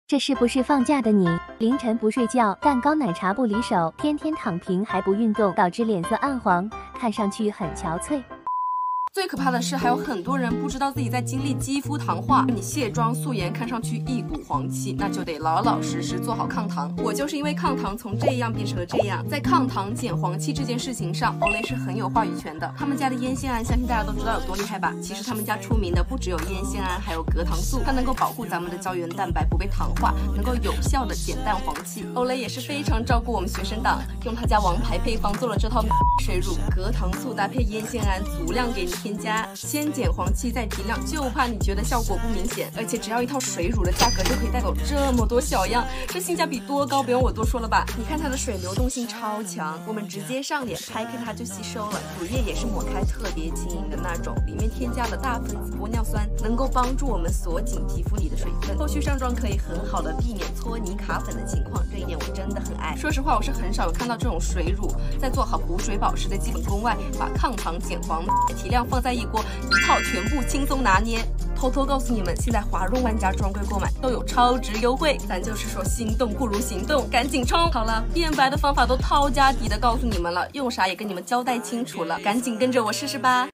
这是不是放假的你？凌晨不睡觉，蛋糕奶茶不离手，天天躺平还不运动，导致脸色暗黄，看上去很憔悴。 最可怕的是，还有很多人不知道自己在经历肌肤糖化。你卸妆素颜，看上去一股黄气，那就得老老实实做好抗糖。我就是因为抗糖从这样变成了这样。在抗糖减黄气这件事情上，Olay 是很有话语权的。他们家的烟酰胺，相信大家都知道有多厉害吧？其实他们家出名的不只有烟酰胺，还有隔糖素，它能够保护咱们的胶原蛋白不被糖化，能够有效的减淡黄气。Olay 也是非常照顾我们学生党，用他家王牌配方做了这套水乳，隔糖素搭配烟酰胺，足量给你添加，先减黄气再提亮，就怕你觉得效果不明显。而且只要一套水乳的价格就可以带走这么多小样，这性价比多高，不用我多说了吧？你看它的水流动性超强，我们直接上脸拍开它就吸收了，乳液也是抹开特别轻盈的那种，里面添加了大分子玻尿酸，能够帮助我们锁紧皮肤里的水分，后续上妆可以很好的避免搓泥卡粉的情况，这一点我真的很爱。说实话，我是很少有看到这种水乳在做好补水保湿的基本功外，把抗糖减黄提亮放在一锅，一套全部轻松拿捏。偷偷告诉你们，现在华润万家专柜购买都有超值优惠，咱就是说心动不如行动，赶紧冲！好了，变白的方法都掏家底的告诉你们了，用啥也跟你们交代清楚了，赶紧跟着我试试吧。